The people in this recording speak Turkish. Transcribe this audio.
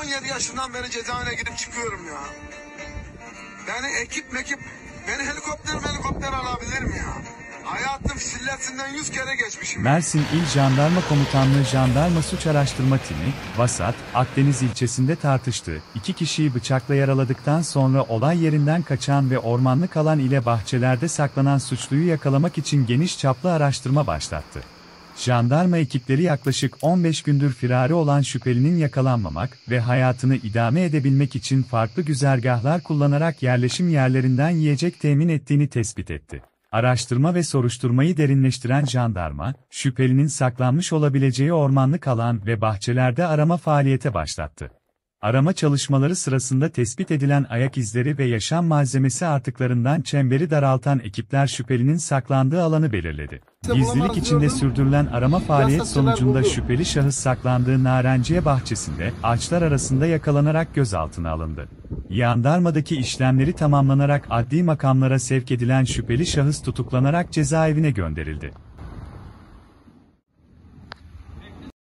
17 yaşından beri cezaevine girip çıkıyorum ya. Beni beni helikopter alabilir mi ya? Hayatım sillesinden 100 kere geçmişim. Mersin İl Jandarma Komutanlığı Jandarma Suç Araştırma Timi, Vasat, Akdeniz ilçesinde tartıştı. 2 kişiyi bıçakla yaraladıktan sonra olay yerinden kaçan ve ormanlık alan ile bahçelerde saklanan suçluyu yakalamak için geniş çaplı araştırma başlattı. Jandarma ekipleri yaklaşık 15 gündür firari olan şüphelinin yakalanmamak ve hayatını idame edebilmek için farklı güzergahlar kullanarak yerleşim yerlerinden yiyecek temin ettiğini tespit etti. Araştırma ve soruşturmayı derinleştiren jandarma, şüphelinin saklanmış olabileceği ormanlık alan ve bahçelerde arama faaliyete başlattı. Arama çalışmaları sırasında tespit edilen ayak izleri ve yaşam malzemesi artıklarından çemberi daraltan ekipler şüphelinin saklandığı alanı belirledi. Gizlilik içinde sürdürülen arama faaliyet sonucunda şüpheli şahıs saklandığı Narenciye bahçesinde, ağaçlar arasında yakalanarak gözaltına alındı. Jandarmadaki işlemleri tamamlanarak adli makamlara sevk edilen şüpheli şahıs tutuklanarak cezaevine gönderildi.